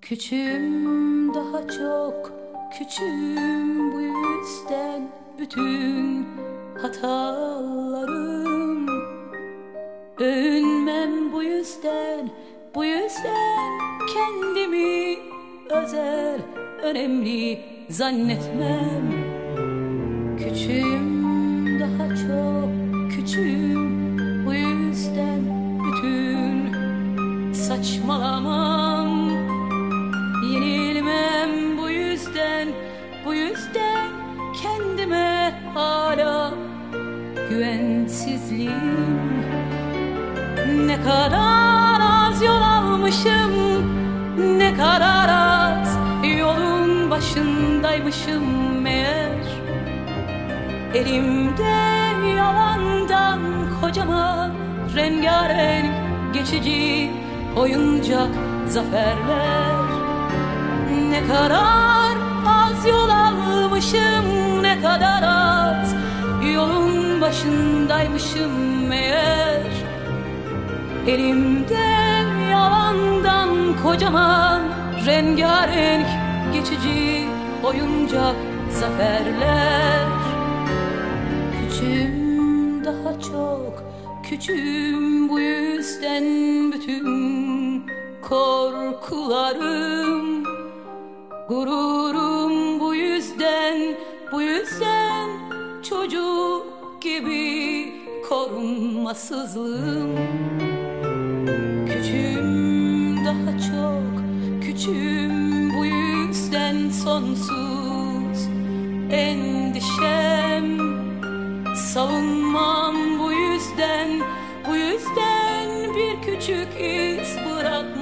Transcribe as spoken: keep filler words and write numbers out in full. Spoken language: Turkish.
Küçüğüm, daha çok küçüğüm, bu yüzden bütün hatalarım. Övünmem bu yüzden, bu yüzden kendimi özel, önemli zannetmem. Küçüğüm, daha çok küçüğüm, bu yüzden bütün saçmalamam. Yenilmem bu yüzden, bu yüzden kendime hala güvensizliğim. Ne kadar az yol almışım, ne kadar az yolun başındaymışım meğer. Elimde yalandan kocaman rengarenk geçici oyuncak zaferler. Ne kadar az yol almışım, ne kadar az yolun başındaymışım meğer. Elimde yalandan kocaman rengarenk geçici oyuncak zaferler. Küçüğüm, daha çok küçüğüm, bu yüzden bütün korkularım, gururum bu yüzden, bu yüzden çocuk gibi korunmasızlığım. Küçüğüm, daha çok küçüğüm, bu yüzden sonsuz endişem. Savunmam bu yüzden, bu yüzden bir küçük iz bırak